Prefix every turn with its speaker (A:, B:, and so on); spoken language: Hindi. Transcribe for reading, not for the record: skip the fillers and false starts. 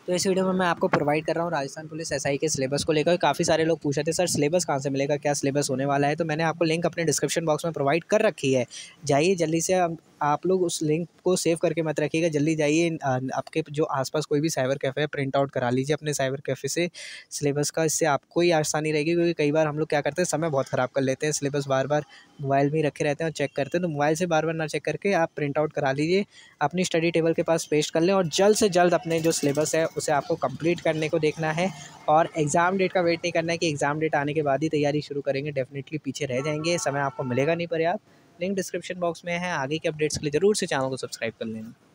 A: तो इस वीडियो में मैं आपको प्रोवाइड कर रहा हूँ राजस्थान पुलिस एसआई के सिलेबस को लेकर। काफ़ी सारे लोग पूछे थे सर सिलेबस कहाँ से मिलेगा, क्या सिलेबस होने वाला है, तो मैंने आपको लिंक अपने डिस्क्रिप्शन बॉक्स में प्रोवाइड कर रखी है। जाइए जल्दी से, आप लोग उस लिंक को सेव करके मत रखिएगा, जल्दी जाइए आपके जो आसपास कोई भी साइबर कैफ़े है प्रिंट आउट करा लीजिए अपने साइबर कैफ़े से सिलेबस का। इससे आपको ही आसानी रहेगी, क्योंकि कई बार हम लोग क्या करते हैं, समय बहुत ख़राब कर लेते हैं, सिलेबस बार बार मोबाइल में ही रखे रहते हैं और चेक करते हैं। तो मोबाइल से बार बार ना चेक करके आप प्रिंट आउट करा लीजिए, अपनी स्टडी टेबल के पास पेस्ट कर लें और जल्द से जल्द अपने जो सिलेबस है उसे आपको कंप्लीट करने को देखना है। और एग्ज़ाम डेट का वेट नहीं करना है कि एग्ज़ाम डेट आने के बाद ही तैयारी शुरू करेंगे, डेफिनेटली पीछे रह जाएंगे, समय आपको मिलेगा नहीं पर्याप्त। लिंक डिस्क्रिप्शन बॉक्स में है। आगे के अपडेट्स के लिए ज़रूर से चैनल को सब्सक्राइब कर लेना।